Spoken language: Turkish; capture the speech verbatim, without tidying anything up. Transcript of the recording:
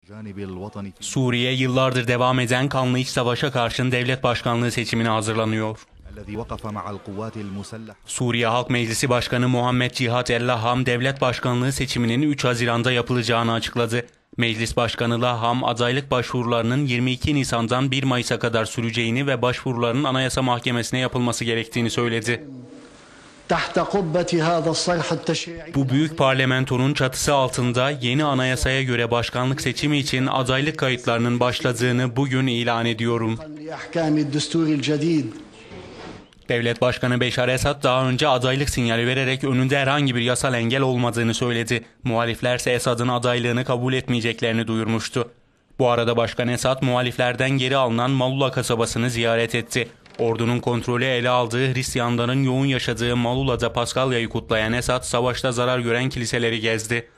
Suriye yıllardır devam eden kanlı iç savaşa karşın devlet başkanlığı seçimine hazırlanıyor. Suriye Halk Meclisi Başkanı Muhammed Cihat El-Laham devlet başkanlığı seçiminin üç Haziran'da yapılacağını açıkladı. Meclis Başkanı Laham adaylık başvurularının yirmi iki Nisan'dan bir Mayıs'a kadar süreceğini ve başvuruların Anayasa Mahkemesi'ne yapılması gerektiğini söyledi. Bu büyük parlamentonun çatısı altında yeni anayasaya göre başkanlık seçimi için adaylık kayıtlarının başladığını bugün ilan ediyorum. Devlet Başkanı Beşar Esad daha önce adaylık sinyali vererek önünde herhangi bir yasal engel olmadığını söyledi. Muhaliflerse Esad'ın adaylığını kabul etmeyeceklerini duyurmuştu. Bu arada Başkan Esad muhaliflerden geri alınan Malula kasabasını ziyaret etti. Ordunun kontrolü ele aldığı Hristiyanların yoğun yaşadığı Malula'da Paskalya'yı kutlayan Esad, savaşta zarar gören kiliseleri gezdi.